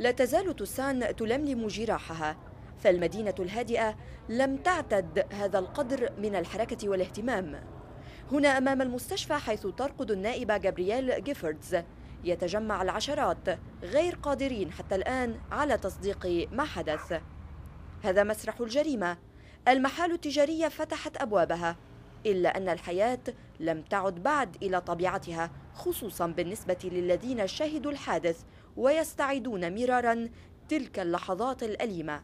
لا تزال توسان تلملم جراحها، فالمدينة الهادئة لم تعتد هذا القدر من الحركة والاهتمام. هنا أمام المستشفى حيث ترقد النائبة جابرييل جيفوردز يتجمع العشرات غير قادرين حتى الآن على تصديق ما حدث. هذا مسرح الجريمة، المحال التجارية فتحت أبوابها، إلا أن الحياة لم تعد بعد إلى طبيعتها، خصوصا بالنسبة للذين شهدوا الحادث ويستعيدون مرارا تلك اللحظات الأليمة.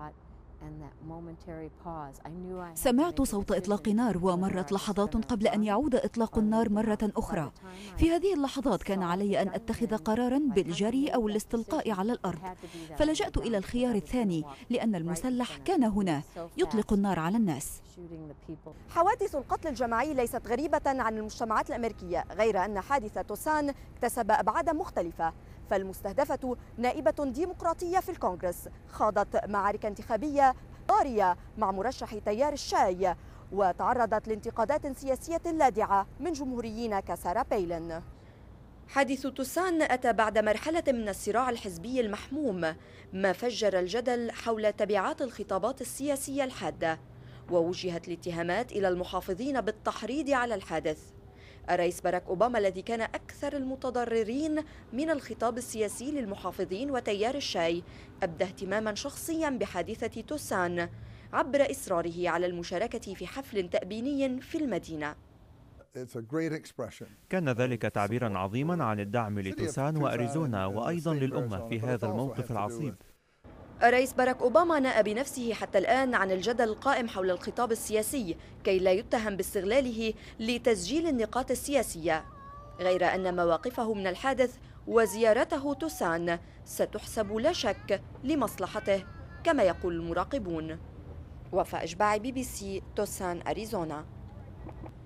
سمعت صوت إطلاق نار ومرت لحظات قبل أن يعود إطلاق النار مرة أخرى. في هذه اللحظات كان علي أن أتخذ قراراً بالجري أو الاستلقاء على الأرض، فلجأت إلى الخيار الثاني لأن المسلح كان هنا يطلق النار على الناس. حوادث القتل الجماعي ليست غريبة عن المجتمعات الأمريكية، غير أن حادث توسان اكتسب أبعادا مختلفة. فالمستهدفة نائبة ديمقراطية في الكونغرس خاضت معارك انتخابية ضارية مع مرشح تيار الشاي، وتعرضت لانتقادات سياسية لاذعة من جمهوريين كسارا بايلن. حادث توسان أتى بعد مرحلة من الصراع الحزبي المحموم، ما فجر الجدل حول تبعات الخطابات السياسية الحادة، ووجهت الاتهامات إلى المحافظين بالتحريض على الحادث. الرئيس باراك أوباما الذي كان أكثر المتضررين من الخطاب السياسي للمحافظين وتيار الشاي أبدى اهتماما شخصيا بحادثة توسان عبر إصراره على المشاركة في حفل تأبيني في المدينة. كان ذلك تعبيرا عظيما عن الدعم لتوسان وأريزونا وأيضا للأمة في هذا الموقف العصيب. الرئيس باراك أوباما نأى بنفسه حتى الآن عن الجدل القائم حول الخطاب السياسي كي لا يتهم باستغلاله لتسجيل النقاط السياسية، غير أن مواقفه من الحادث وزيارته توسان ستحسب لا شك لمصلحته كما يقول المراقبون. وفاء إشباعي، BBC، توسان، أريزونا.